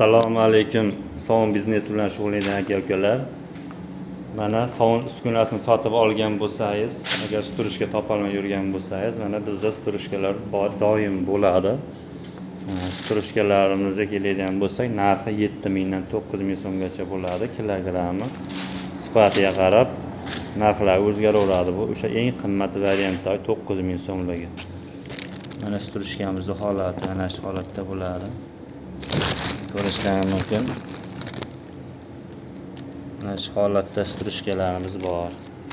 Assalomu alaykum. Sovun biznesi bilan shug'ullangan aka-ukalar. Mana sovun uskunasini sotib olgan bo'lsangiz, agar sturishka topolmay yurgan bo'lsangiz, mana bizda sturishkalar doim bo'ladi. Sturishkalarimizga keladigan bo'lsak, narxi 7000 dan 9000 so'mgacha bo'ladi kilogrammi. Sifatiga qarab narxlar o'zgaraveradi. Bu o'sha eng qimmat variantda 9000 so'mlarga. Mana sturishkamizning holati mana shu holatda bo'ladi. Ko'rishingiz mumkin. Mana shu holatda sturishkalarimiz bor.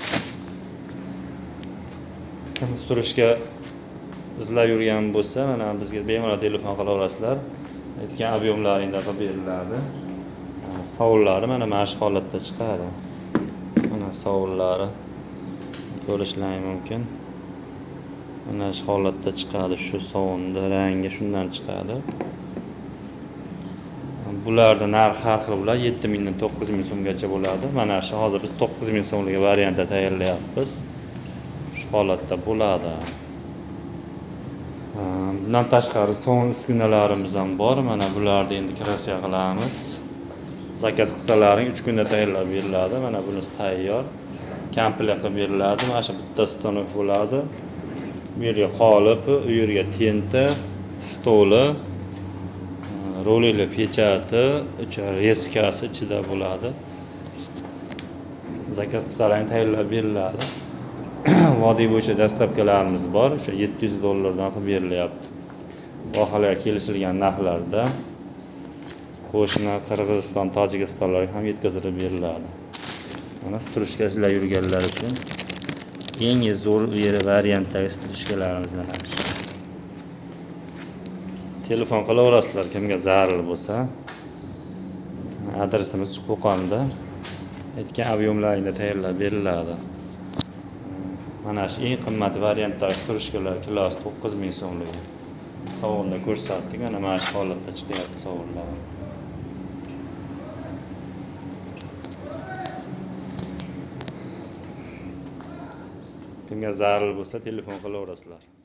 Kim sturishka izlab yurgan bo'lsa, mana bizga bemalol telefon qila olasizlar. Aytgan ob'yemlaringda qilib beriladi. Sovunlari mana shu holatda chiqadi. Mana sovunlari ko'rishingiz mumkin. Mana shu holatda chiqadi. Shu sovunning rangi shundan chiqadi. Bularda narxi har xil bo'ladi. 7000 dan 9000 so'mgacha bo'ladi. Mana shu hozir biz 9000 so'mlik variantda tayyorlayapmiz. Shu holatda bo'ladi. Bundan tashqari sovun uskunalarimiz ham bor. Mana bularni endi krasiya qilamiz. Zakaz qilsalaring 3 kunda tayyorlab beriladi. Mana bunisi tayyor. Komplekt qilib beriladi. Mana shu bitta stanok bo'ladi. Bu yerga qolip, u yerga tenta, stoli, rolikli pechati, reskasi ichida bo'ladi. Zakaz qilsalaring tayyorlab beriladi. Vodiy bo'yicha dastlabkilarimiz bor. O'sha $700 qilib berilyapti. Baholar kelishilgan narxlarda qo'shni Qirg'iziston, Tojikistonlarga ham yetkazib beriladi. Mana sturishka izlab yurganlar uchun eng zo'r variantdagi sturishkalarimiz mana shu. Telefon qilaverasizlar kimga zarur bo'lsa. Adresimiz Qo'qonda. Aytgan ob'yemlaringda tayyorlab beriladi. Mana shu eng qimmat variantdagi sturishkalar kilosi 9000 so'mlik. Sovunda ko'rsatdik, mana shu holatda chiqyapti sovunlar. Kimga zarur bo'lsa telefon qilaverasizlar.